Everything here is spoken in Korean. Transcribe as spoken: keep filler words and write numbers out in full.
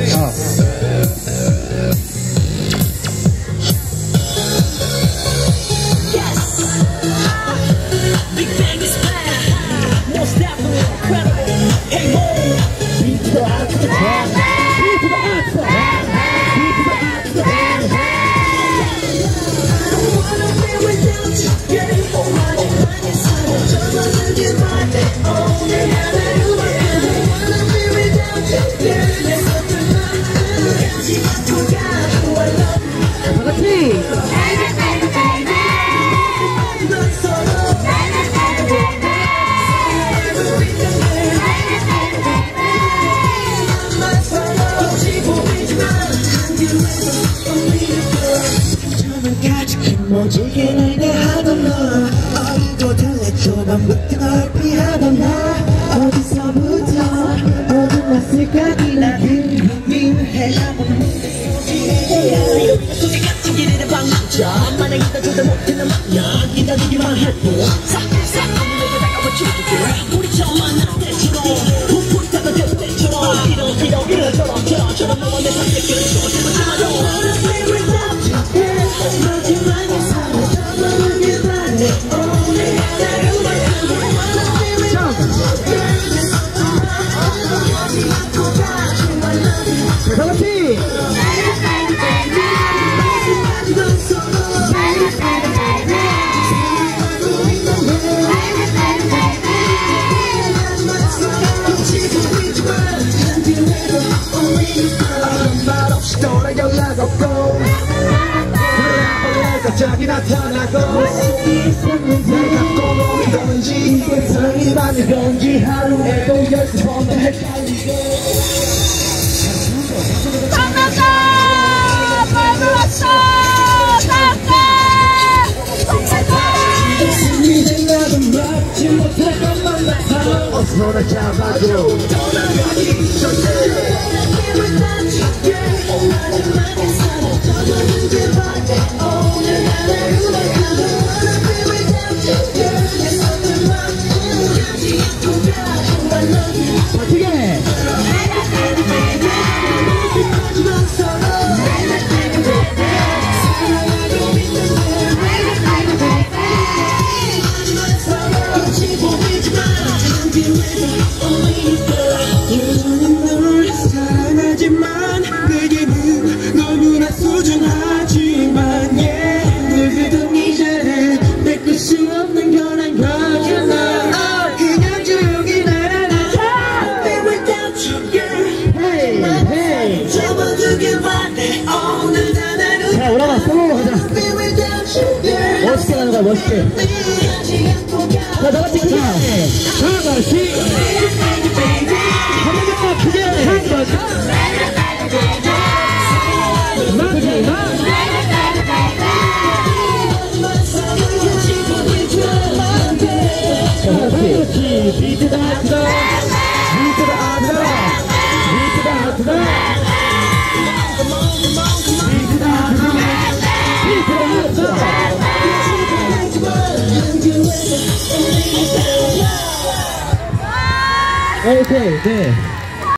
모지게 내게 하던 너 어디도 달래줘 밤부터 널 피하던 나 어디서부터 모든 맛을까 나 궁금해 솔직같이 길이는 방망쳐 만약 기다려도 못하는 막냐 기다리기만 해도 싹싹 내게 다가와 줄게 우리 처음 만날 때처럼 훅훅 타던 그때처럼 이런 이런 이런처럼 저런 저런 너와 내 선택을 조심을 참아줘 또 연락 없고 갑자기 나타나고 내가 꼭 이건지 이게 사랑이 맞는 건지 하루에도 열두 번 더 헷갈리고 강남가 빨리 왔어 이제 나도 막지 못할 것만 같아 어서 날 잡아줘 떠나가기 전에 자, 오라마 솔로로 가자. 멋있게 가는 거야, 멋있게. 자, 나같이 크게. 하나씩. 한 번만 크게. 한 번. 마지막. 자, 그렇지. 비트다, 하트다. 비트다, 하트다. 비트다, 하트다. 오케이, 네.